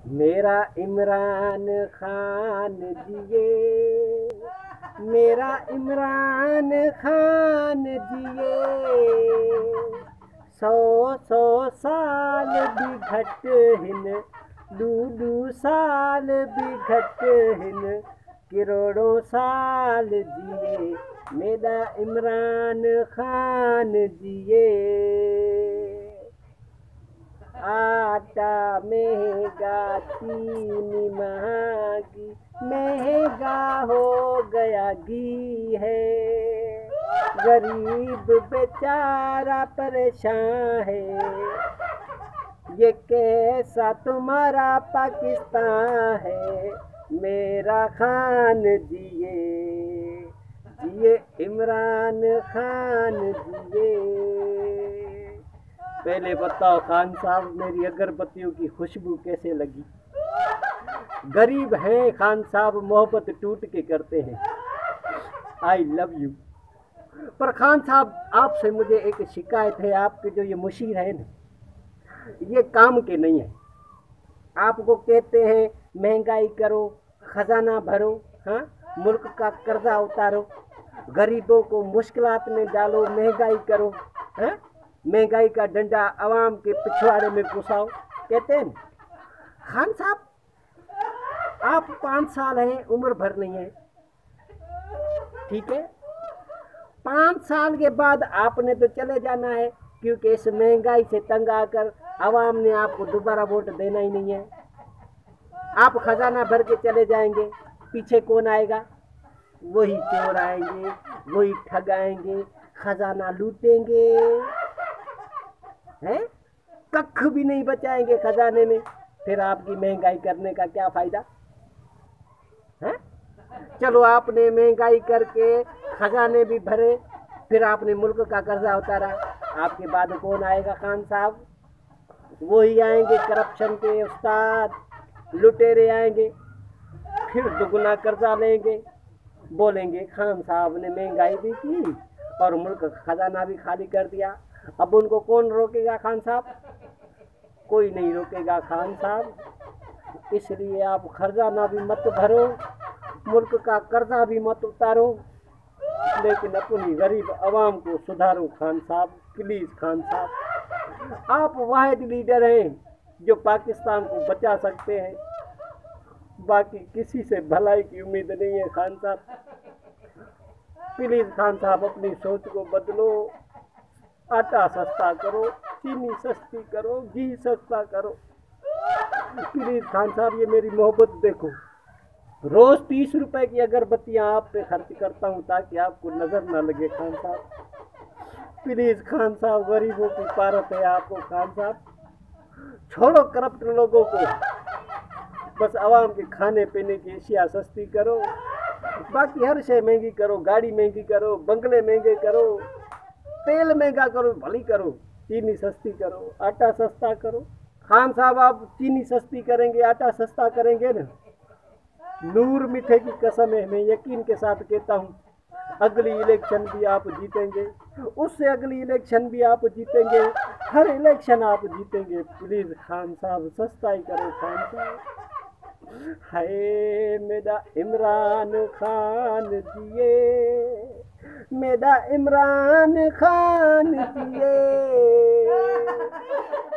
میرا عمران خان جیے، میرا عمران خان جیے، 100 سال بھی گھٹ ہن، 2 سال بھی گھٹ ہن، کروڑوں سال جیے میرا عمران خان جیے۔ آٹا مہنگا، چینی مہنگی، مہنگا ہو گیا گھی ہے، غریب بیچارہ پریشان ہے، یہ کیسا تمہارا پاکستان ہے، میرا خان جیے، جیے عمران خان جیے۔ پہلے بتاؤ خان صاحب میری اگربتیوں کی خوشبو کیسے لگی؟ غریب ہیں خان صاحب، محبت ٹوٹ کے کرتے ہیں، آئی لو یو۔ پر خان صاحب آپ سے مجھے ایک شکایت ہے، آپ کے جو یہ مشیر ہیں نا یہ کام کے نہیں ہیں۔ آپ کو کہتے ہیں مہنگائی کرو، خزانہ بھرو، ہاں ملک کا قرضہ اتارو، غریبوں کو مشکلات میں ڈالو، مہنگائی کرو، ہاں مہنگائی کا ڈنڈا عوام کے پچھواڑے میں گھساؤ، کہتے ہیں خان صاحب آپ 5 سال ہیں، عمر بھر نہیں ہے، ٹھیک ہے 5 سال کے بعد آپ نے تو چلے جانا ہے، کیونکہ اس مہنگائی سے تنگ آ کر عوام نے آپ کو دوبارہ ووٹ دینا ہی نہیں ہے۔ آپ خزانہ بھر کے چلے جائیں گے، پیچھے کون آئے گا؟ وہی چور آئیں گے، وہی ٹھگ آئیں گے، خزانہ لوٹیں گے، ککھ بھی نہیں بچائیں گے خزانے میں، پھر آپ کی مہنگائی کرنے کا کیا فائدہ؟ چلو آپ نے مہنگائی کر کے خزانے بھی بھرے، پھر آپ نے ملک کا قرضہ اتارا، آپ کے بعد کون آئے گا خان صاحب؟ وہی آئیں گے کرپشن کے استاد، لٹیرے آئیں گے، پھر دگنا قرضہ لیں گے، بولیں گے خان صاحب نے مہنگائی بھی کی اور ملک کا خزانہ بھی خالی کر دیا۔ اب ان کو کون روکے گا خان صاحب؟ کوئی نہیں روکے گا خان صاحب، اس لیے آپ خزانہ بھی مت بھرو، ملک کا قرضہ بھی مت اتارو، لیکن اپنی غریب عوام کو سدھارو خان صاحب، پلیز خان صاحب۔ آپ واحد لیڈر ہیں جو پاکستان کو بچا سکتے ہیں، باقی کسی سے بھلائی کی امید نہیں ہے خان صاحب، پلیز خان صاحب اپنی سوچ کو بدلو، آٹا سستا کرو، چینی سستی کرو، گھی سستا کرو، پلیز خان صاحب یہ میری محبت دیکھو، روز 30 روپے کی اگربتیاں آپ پہ خرچ کرتا ہوں تاکہ آپ کو نظر نہ لگے خان صاحب، پلیز خان صاحب غریبوں کی پارت ہے آپ کو خان صاحب، چھوڑو کرپٹ لوگوں کو، بس عوام کے کھانے پینے کی اشیاء سستی کرو، باقی ہر شے مہنگی کرو، گاڑی مہنگی کرو، بنگلے مہنگے کرو، تیل مہنگا کرو، بھلی کرو، چینی سستی کرو، آٹا سستا کرو۔ خان صاحب آپ چینی سستی کریں گے، آٹا سستا کریں گے نا، نور میٹھے کی قسم ہے، میں یقین کے ساتھ کہتا ہوں اگلی الیکشن بھی آپ جیتیں گے، اس سے اگلی الیکشن بھی آپ جیتیں گے، ہر الیکشن آپ جیتیں گے، پلیز خان صاحب سستا ہی کرو خان صاحب۔ ہے میرا عمران خان جیے، میرا عمران خان جیے،